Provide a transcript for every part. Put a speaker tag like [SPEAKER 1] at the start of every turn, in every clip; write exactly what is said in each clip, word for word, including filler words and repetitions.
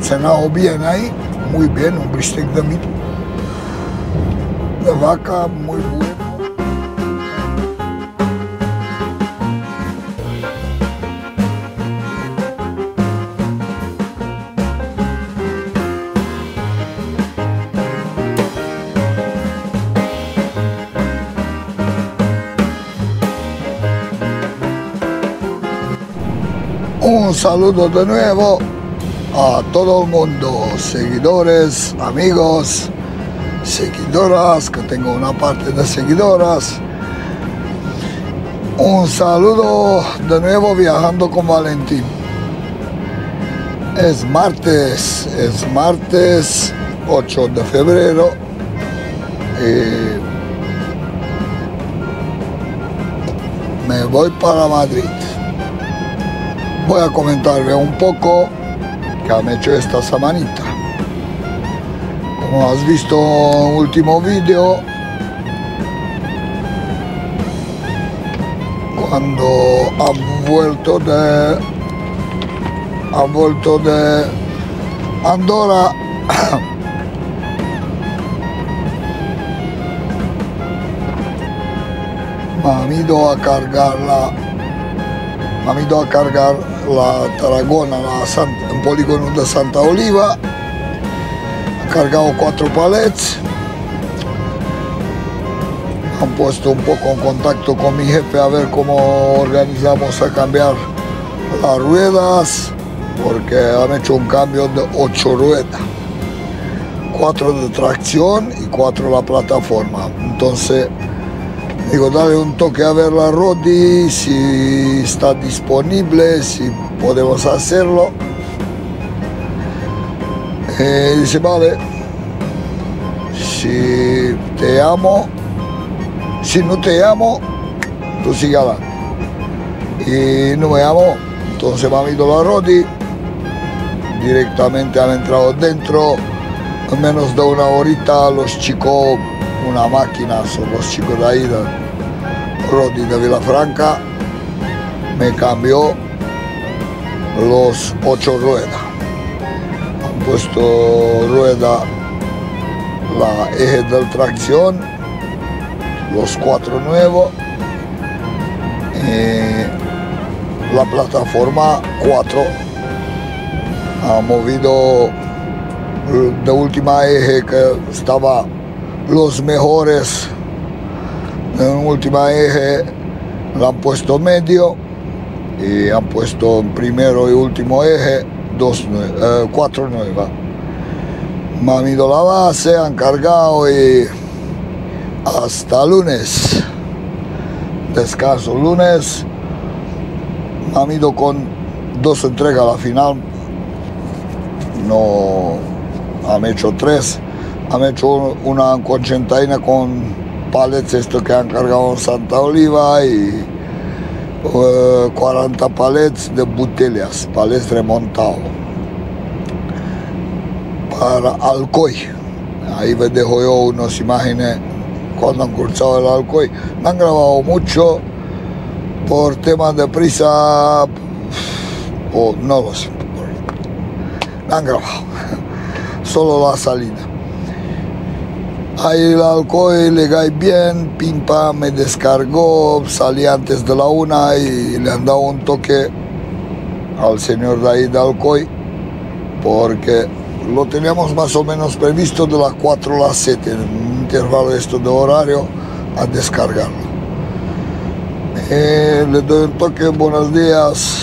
[SPEAKER 1] cenado bien ahí, muy bien, un bistec de, mi, de vaca muy bueno. Un saludo de nuevo a todo el mundo, seguidores, amigos, seguidoras, que tengo una parte de seguidoras. Un saludo de nuevo viajando con Valentín. Es martes, es martes ocho de febrero. Y me voy para Madrid. Voy a comentarle un poco que han hecho esta semanita. Como has visto en el último vídeo, cuando han vuelto de han vuelto de Andorra, me han ido a cargar la me han ido a cargar la Tarragona, la San, el polígono de Santa Oliva. Han cargado cuatro palets. Han puesto un poco en contacto con mi jefe a ver cómo organizamos a cambiar las ruedas, porque han hecho un cambio de ocho ruedas, cuatro de tracción y cuatro la plataforma. Entonces digo, dale un toque a ver la Rodi, si está disponible, si podemos hacerlo. Eh, dice, vale, si te amo, si no te amo, tú sigue adelante. Y no me amo, entonces me ha ido la Rodi, directamente han entrado dentro, en menos de una horita los chicos, una máquina, son los chicos de ahí, de Rodi de Vilafranca, me cambió los ocho ruedas. Han puesto rueda, la eje de tracción, los cuatro nuevos, y la plataforma cuatro. Ha movido de última eje que estaba los mejores. En última eje la han puesto medio y han puesto en primero y último eje dos, eh, cuatro nuevas. Me han ido la base, han cargado y hasta lunes. Descanso lunes. Me han ido con dos entregas a la final. No han hecho tres. Han hecho una conchentaina con palets, esto que han cargado en Santa Oliva, y uh, cuarenta palets de botellas, palets remontados para Alcoy. Ahí me dejo yo unas imágenes cuando han cruzado el Alcoy. Me han grabado mucho por temas de prisa, o no lo sé, me han grabado solo la salida. Ahí el Alcoy le cae bien, pim pam, me descargó, salí antes de la una y le han dado un toque al señor de ahí de Alcoy, porque lo teníamos más o menos previsto de las cuatro a las siete, en un intervalo esto de horario, a descargarlo. Eh, le doy un toque, buenos días.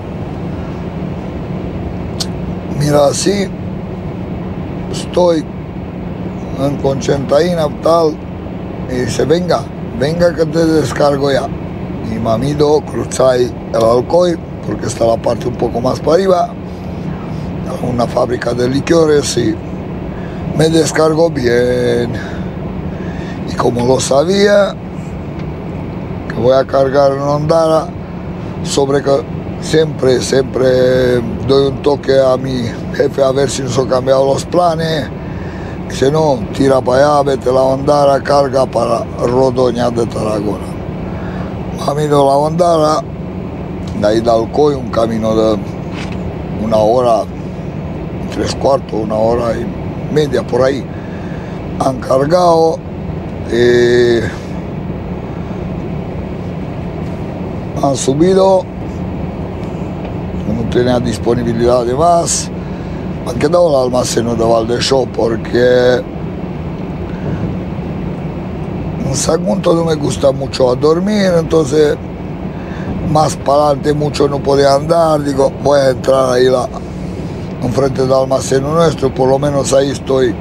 [SPEAKER 1] Mira, así estoy en Conchentaina, tal, y dice, venga, venga que te descargo ya. Y me han ido, cruzáis el Alcoy, porque está la parte un poco más para arriba, una fábrica de licores, y me descargó bien. Y como lo sabía, que voy a cargar en Ondara, sobre que siempre, siempre doy un toque a mi jefe a ver si nos han cambiado los planes. Si no, tira para allá, vete a la Ondara, carga para Rodoña de Tarragona. Me han ido a la Ondara, de ahí de Alcoy, un camino de una hora tres cuartos, una hora y media por ahí. Han cargado. Eh, han subido. No tenía disponibilidad de más. Han quedado el almacén de Valdesho porque en Sagunto no me gusta mucho a dormir, entonces más para adelante mucho no podía andar. Digo, voy a entrar ahí la, enfrente del almacén nuestro, por lo menos ahí estoy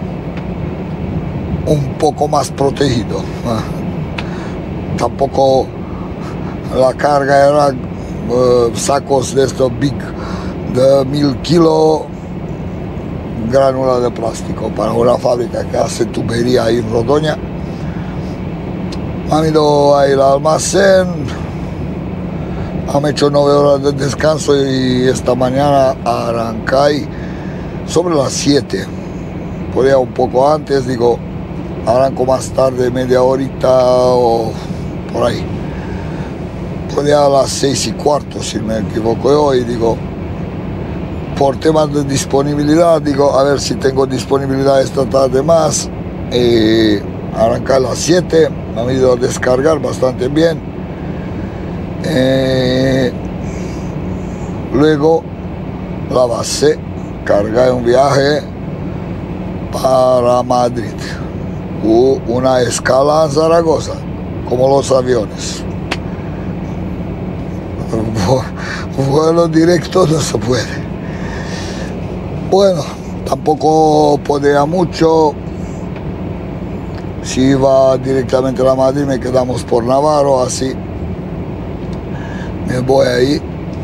[SPEAKER 1] un poco más protegido. Tampoco la carga era uh, sacos de estos big de mil kilos, granula de plástico para una fábrica que hace tubería ahí en Rodoña. Han ido ahí al almacén, han hecho nueve horas de descanso y esta mañana arrancé sobre las siete. Podía un poco antes, digo, arranco más tarde, media horita o por ahí. Podía a las seis y cuarto, si me equivoco yo, y digo, por temas de disponibilidad, digo, a ver si tengo disponibilidad esta tarde más. Eh, arranqué a las siete, me han ido a descargar bastante bien. Eh, luego la base, cargué un viaje para Madrid. Hubo una escala en Zaragoza, como los aviones. Vuelo directo no se puede. Bueno, tampoco podía mucho. Si iba directamente a la Madrid, me quedamos por Navarro, así me voy ahí.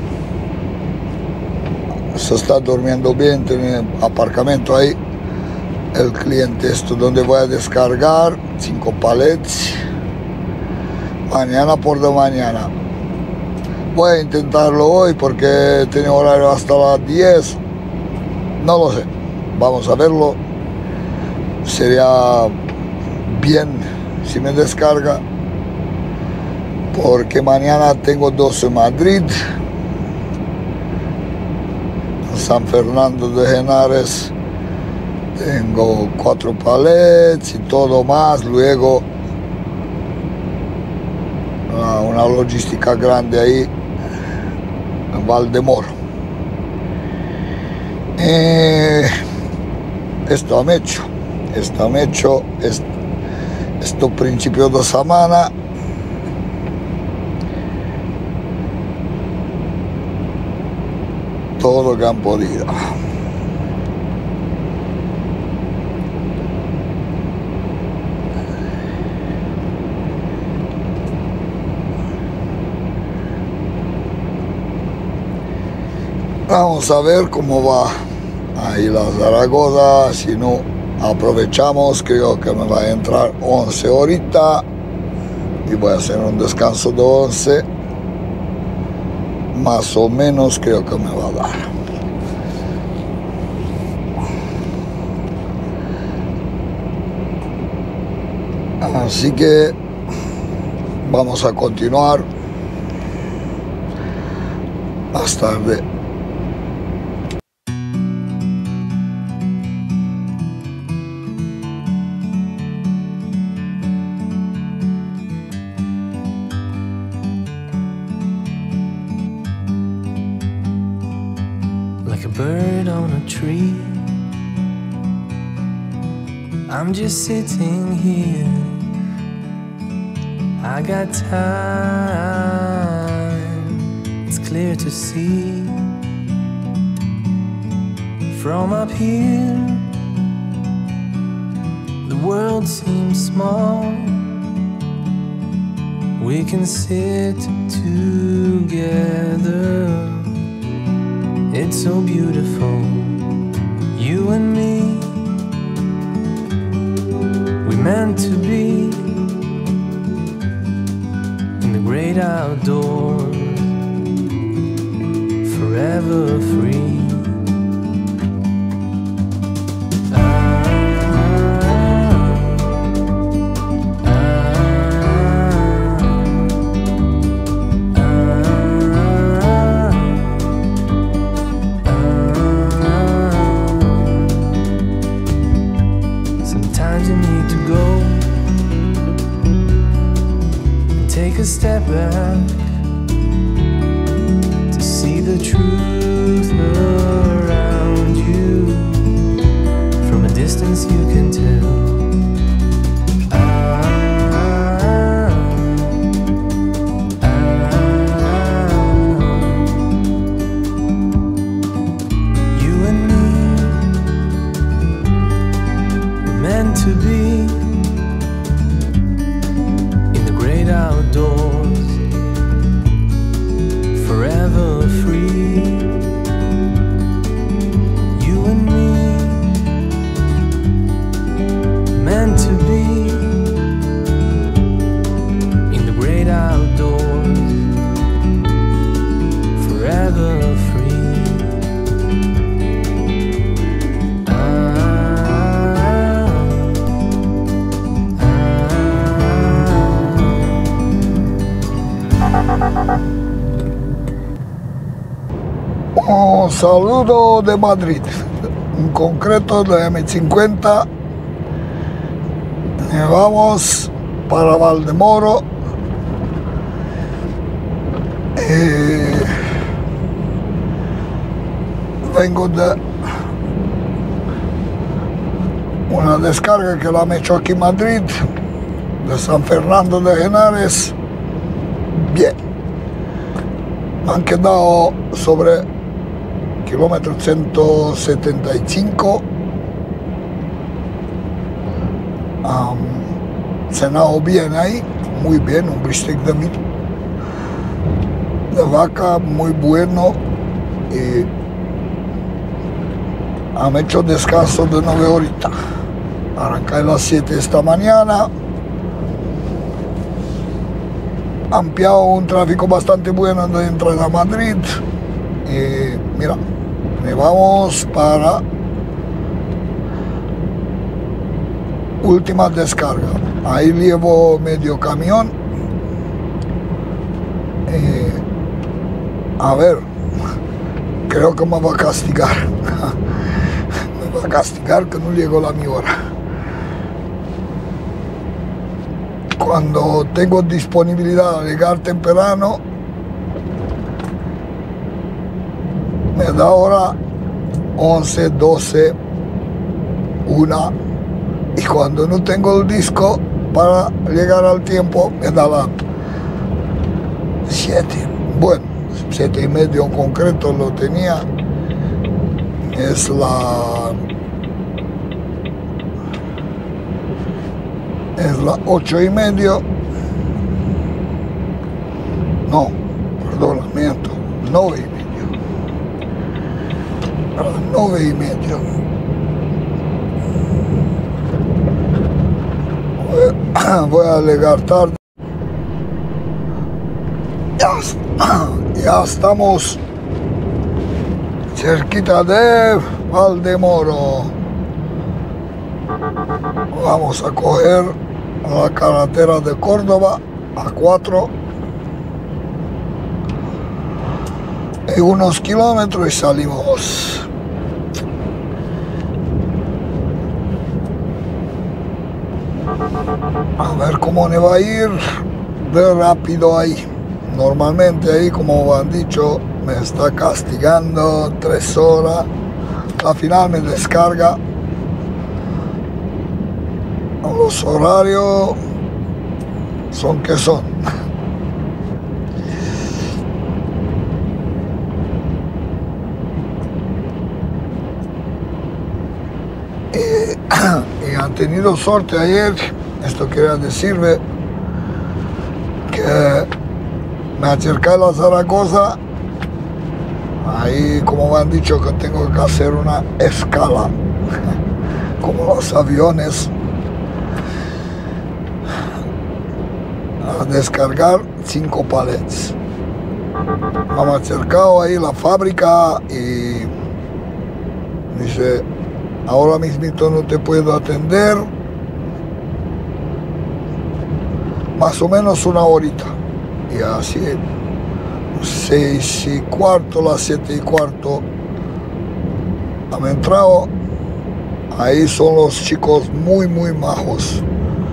[SPEAKER 1] Se está durmiendo bien, tiene aparcamiento ahí. El cliente esto donde voy a descargar, cinco palets. Mañana por la mañana. Voy a intentarlo hoy porque tiene horario hasta las diez. No lo sé, vamos a verlo. Sería bien si me descarga, porque mañana tengo dos en Madrid, San Fernando de Henares tengo cuatro palets y todo más. Luego una, una logística grande ahí en Valdemoro. Eh, esto han hecho, esto han hecho, esto, esto principio de semana. Todo lo que han podido. Vamos a ver cómo va ahí la Zaragoza. Si no aprovechamos, creo que me va a entrar once ahorita y voy a hacer un descanso de once. Más o menos creo que me va a dar. Así que vamos a continuar más tarde.
[SPEAKER 2] Like a bird on a tree, I'm just sitting here. I got time, it's clear to see. From up here, the world seems small. We can sit together. It's so beautiful, you and me. We meant to be in the great outdoors, forever free.
[SPEAKER 1] Un saludo de Madrid, en concreto de M cincuenta. Vamos para Valdemoro. Eh, vengo de una descarga que la han hecho aquí en Madrid, de San Fernando de Henares. Bien, me han quedado sobre kilómetro ciento setenta y cinco. Um, cenado bien ahí, muy bien, un bistec de, mi, de vaca muy bueno. Y han hecho descanso de nueve horitas. Arranqué a las siete esta mañana. Han pillado un tráfico bastante bueno de entrada a Madrid. Y mira, me vamos para última descarga. Ahí llevo medio camión. Eh, a ver, creo que me va a castigar. Me va a castigar que no llego a mi hora. Cuando tengo disponibilidad de llegar temprano, me da hora once, doce, una. Y cuando no tengo el disco para llegar al tiempo, me da la siete. Bueno, siete y medio en concreto lo tenía. Es la... Es la ocho y medio. No, perdón, miento. Nueve y medio. Nueve y medio. Voy a llegar tarde. Ya, ya estamos cerquita de Valdemoro. Vamos a coger la carretera de Córdoba a cuatro y unos kilómetros y salimos. A ver cómo me va a ir de rápido ahí. Normalmente ahí, como han dicho, me está castigando tres horas. Al final me descarga. Los horarios son que son. Y, y han tenido suerte ayer. Esto quería decirme que me acerqué a la Zaragoza. Ahí, como me han dicho, que tengo que hacer una escala, como los aviones, a descargar cinco palets. Me han acercado ahí a la fábrica y dice: ahora mismito no te puedo atender, más o menos una horita. Y así, seis y cuarto, las siete y cuarto, han entrado. Ahí son los chicos muy, muy majos.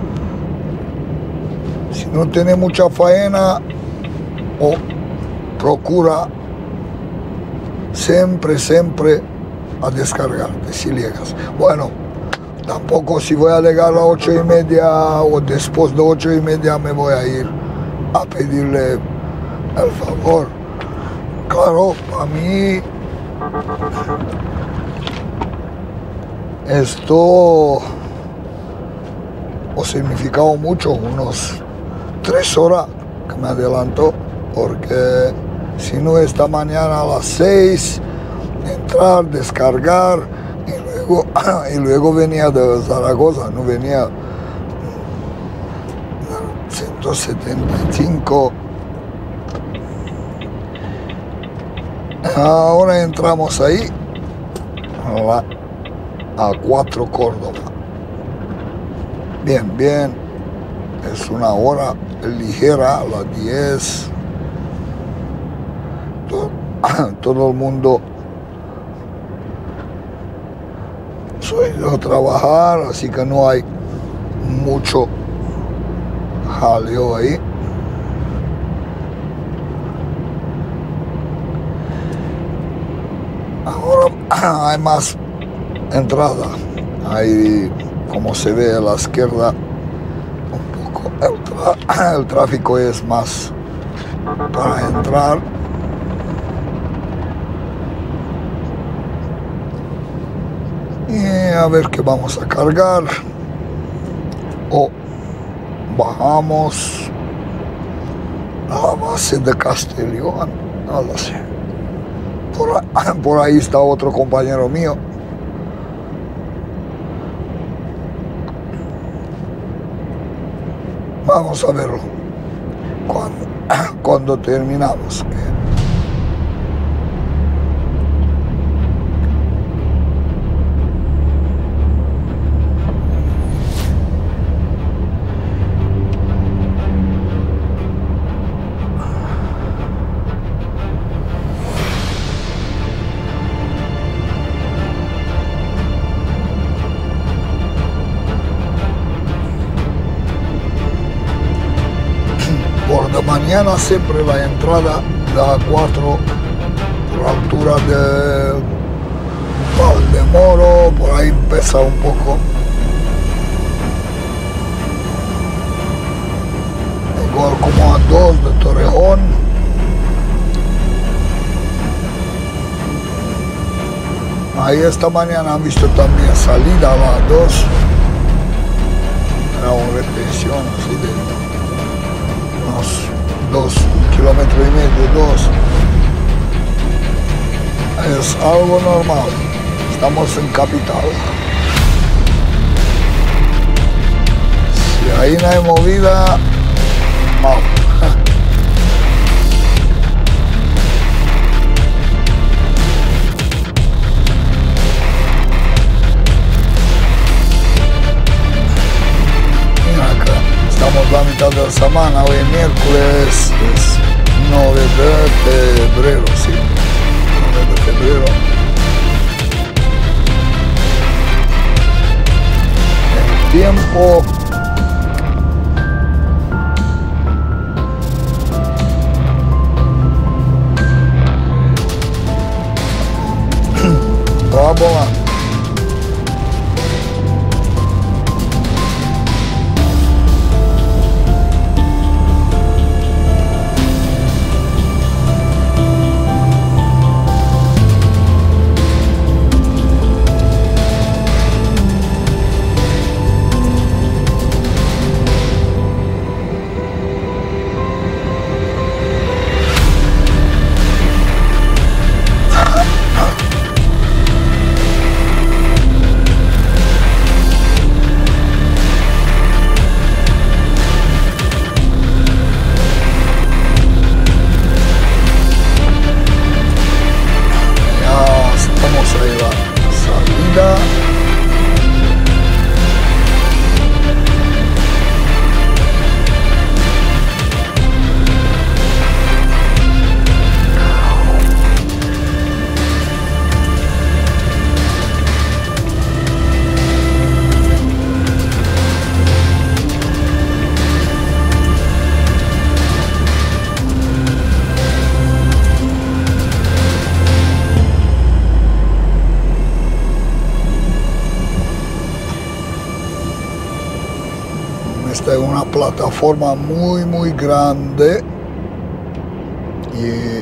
[SPEAKER 1] Si no tiene mucha faena, o procura siempre, siempre a descargarte si llegas. Bueno, tampoco si voy a llegar a las ocho y media o después de ocho y media me voy a ir a pedirle el favor. Claro, a mí esto ha significado mucho, unos tres horas que me adelantó, porque si no, esta mañana a las seis entrar, descargar y luego, y luego venía de Zaragoza, no venía ciento setenta y cinco. Ahora entramos ahí a, la, a cuatro Córdoba. Bien, bien, es una hora ligera, a las diez. todo el mundo soy a trabajar, así que no hay mucho jaleo ahí. Ahora hay más entrada, hay, como se ve a la izquierda, un poco el, tra el tráfico es más para entrar. Y a ver qué vamos a cargar o bajamos a la base de Castellón, no lo sé. Por ahí, por ahí está otro compañero mío. Vamos a verlo cuando, cuando terminamos. Mañana siempre la entrada da cuatro por la altura de Valdemoro, por ahí empieza un poco. Igual como a dos de Torrejón. Ahí esta mañana han visto también salida a las dos. Era una retención así de unos dos kilómetros y medio, dos. Es algo normal. Estamos en capital. Si ahí no hay movida, mal. Estamos la mitad de la semana, hoy es miércoles, es nueve de febrero, sí, nueve de febrero. El tiempo va volando. Esta es una plataforma muy muy grande y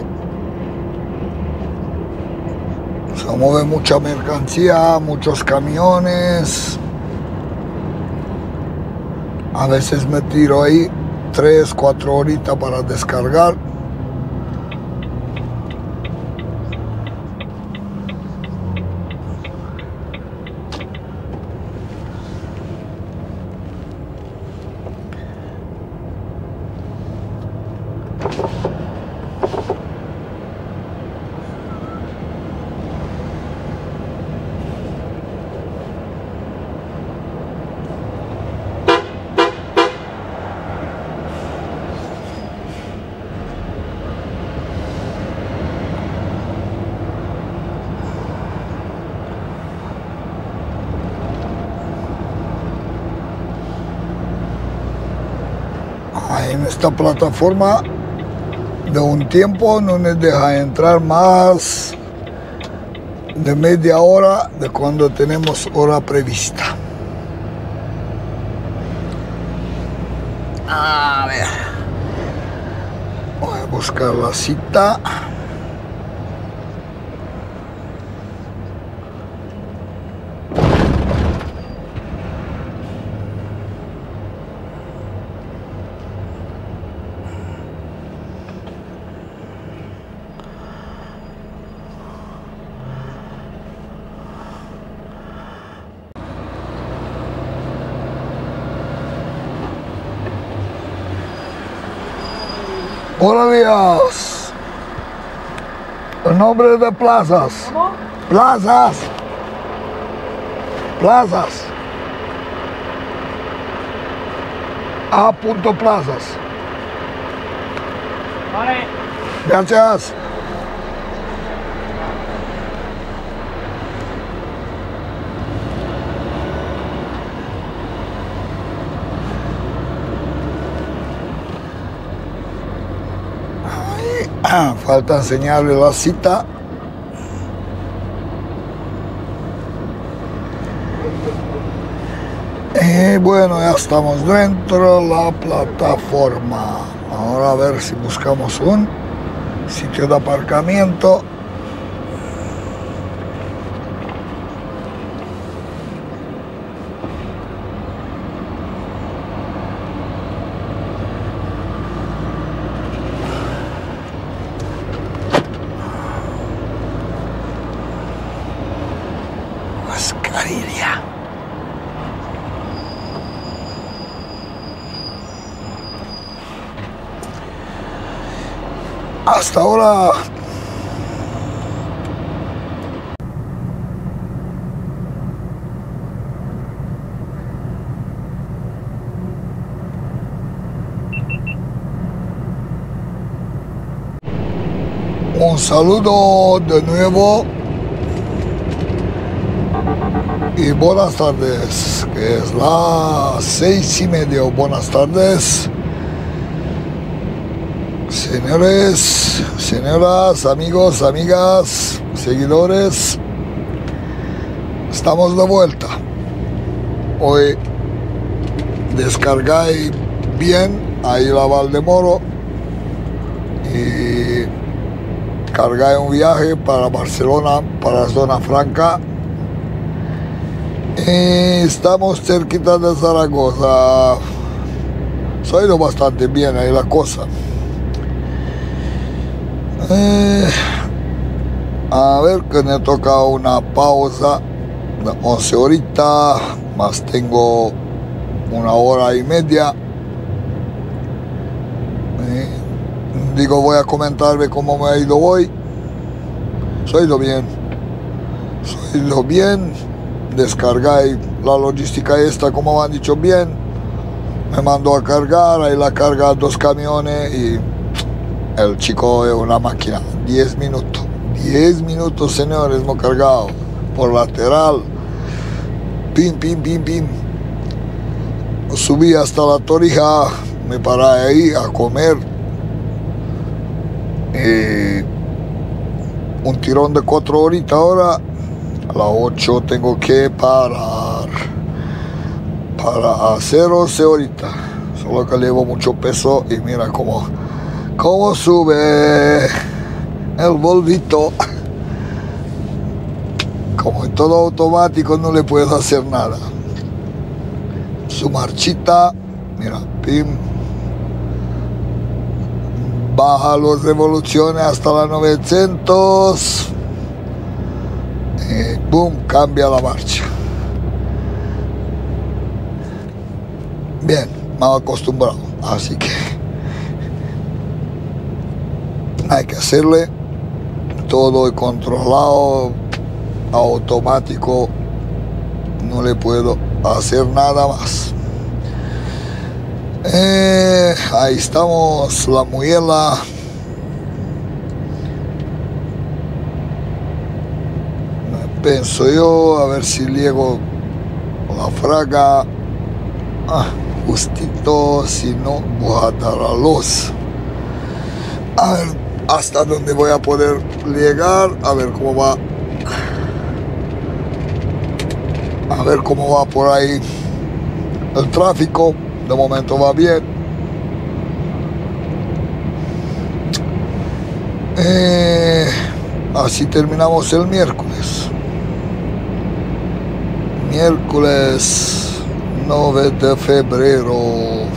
[SPEAKER 1] se mueve mucha mercancía, muchos camiones. A veces me tiro ahí tres, cuatro horitas para descargar. en esta plataforma de un tiempo no nos deja entrar más de media hora de cuando tenemos hora prevista. A ver, voy a buscar la cita. Buenos días. El nombre de plazas.
[SPEAKER 3] ¿Cómo?
[SPEAKER 1] Plazas. Plazas. A. Plazas.
[SPEAKER 3] Vale.
[SPEAKER 1] Gracias. Falta enseñarle la cita. Y bueno, ya estamos dentro de la plataforma. Ahora a ver si buscamos un sitio de aparcamiento. Mascarilla. Hasta ahora un saludo de nuevo y buenas tardes, que es las seis y media. Buenas tardes, señores, señoras, amigos, amigas, seguidores. Estamos de vuelta. Hoy descargué bien ahí la Valdemoro y cargué un viaje para Barcelona, para Zona Franca. Y estamos cerquita de Zaragoza. Se ha ido bastante bien ahí la cosa. Eh, a ver, que me toca una pausa de once horitas, más tengo una hora y media. Eh, digo, voy a comentarme cómo me ha ido hoy. Se ha ido bien. Se ha ido bien. Descargué la logística esta, como me han dicho bien. Me mandó a cargar, ahí la carga dos camiones y el chico es una máquina. diez minutos. diez minutos, señores, hemos cargado por lateral. Pim, pim, pim, pim. Subí hasta la Torija, me paré ahí a comer. Y un tirón de cuatro horitas ahora. A las ocho tengo que parar para hacer once horitas. Solo que llevo mucho peso y mira cómo, cómo sube el volvito. Como en todo automático no le puedo hacer nada. Su marchita, mira, pim. Baja las revoluciones hasta las novecientos. Y boom, cambia la marcha. Bien, me he acostumbrado, así que hay que hacerle todo controlado, automático, no le puedo hacer nada más. Eh, ahí estamos, la Muela. Pienso yo, a ver si llego la Fraga. Ah, gustito, si no voy a dar a luz. A ver hasta dónde voy a poder llegar, a ver cómo va, a ver cómo va por ahí el tráfico. De momento va bien. Eh, así terminamos el miércoles. Miércoles nueve de febrero.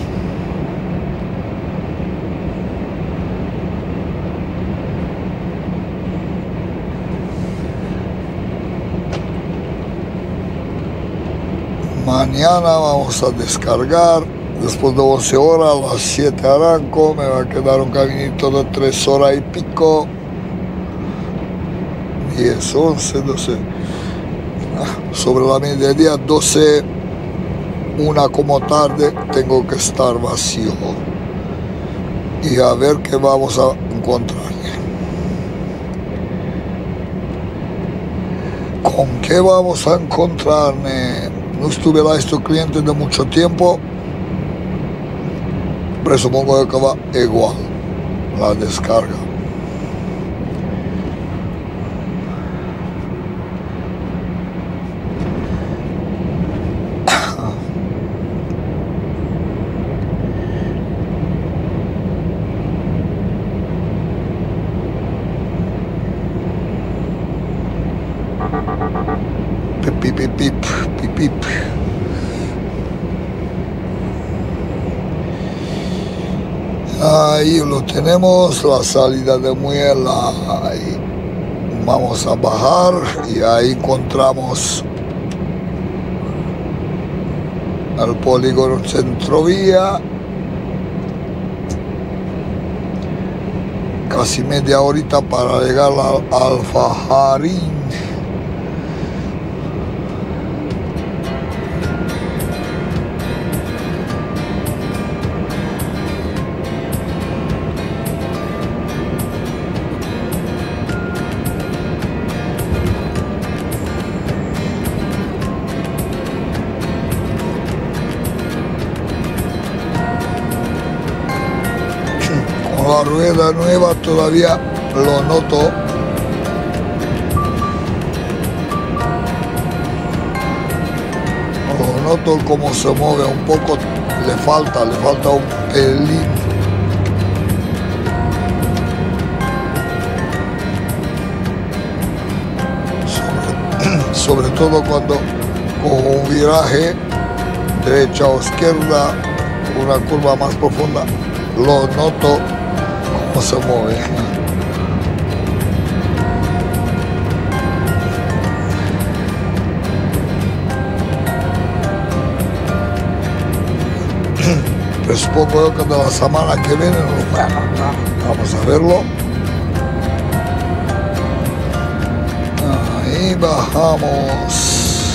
[SPEAKER 1] Mañana vamos a descargar. Después de once horas, a las siete arranco. Me va a quedar un caminito de tres horas y pico. diez, once, doce. Sobre la mediodía, doce, una como tarde, tengo que estar vacío. Y a ver qué vamos a encontrar. ¿Con qué vamos a encontrarme? No estuviera este cliente de mucho tiempo. Presupongo que va igual la descarga. Pip, pip, pip, pip, pip, pip. Ahí lo tenemos, la salida de Muela. Ahí vamos a bajar y ahí encontramos el polígono Centrovía. Casi media horita para llegar al Alfajarín. La rueda nueva todavía lo noto. Lo noto como se mueve un poco, le falta, le falta un pelín. Sobre, sobre todo cuando cojo un viraje derecha o izquierda, una curva más profunda, lo noto cómo se mueve. Pues supongo yo que de la semana que viene vamos a verlo. Ahí bajamos.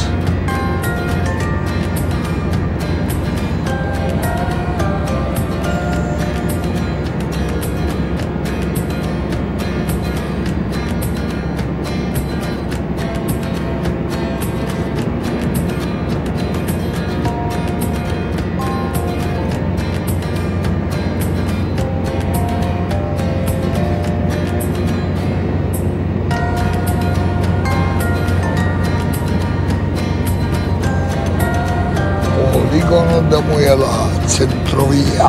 [SPEAKER 1] Polígono de Muela, Centrovía.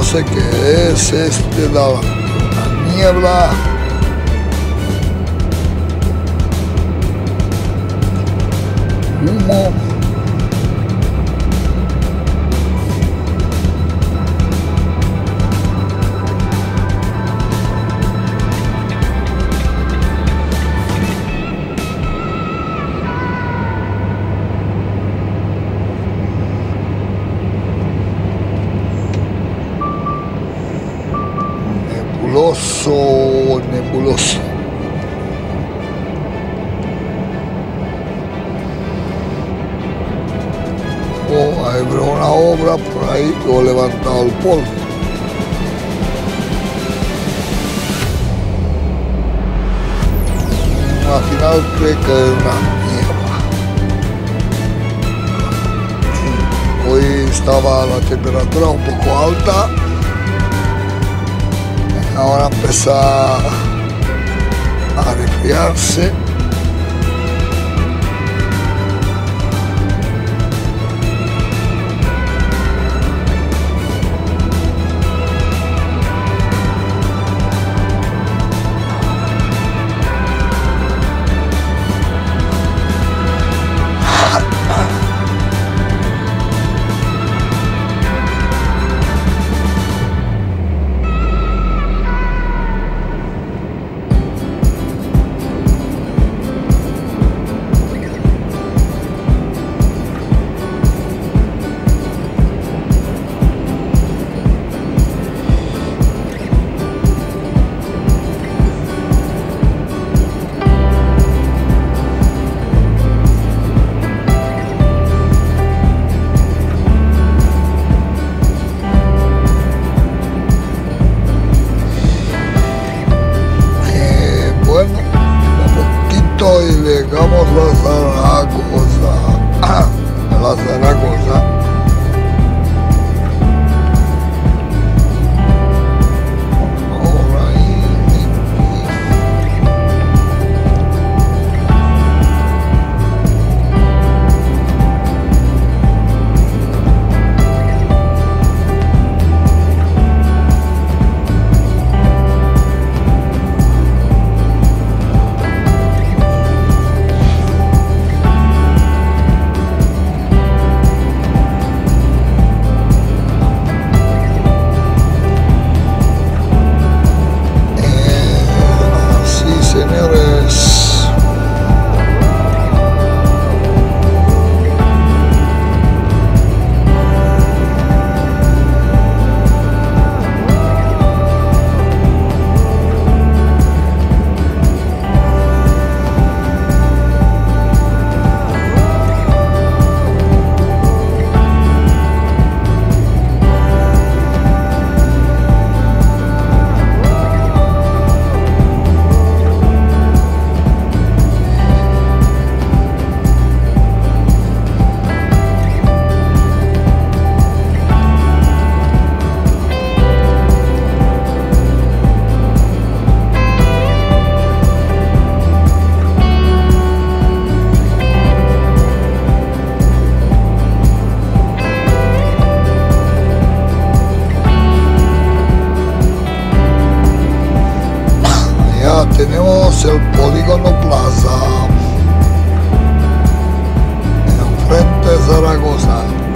[SPEAKER 1] sé qué es este de la, la niebla. Humo. Nebuloso, nebuloso. Oh, hay una obra por ahí que ha levantado el polvo. Al final cree que es una niebla. Hoy estaba la temperatura un poco alta. Ahora empieza a resfriarse. Y llegamos a Zaragoza, a la Zaragoza. Tenemos el Polígono Plaza, enfrente de Zaragoza.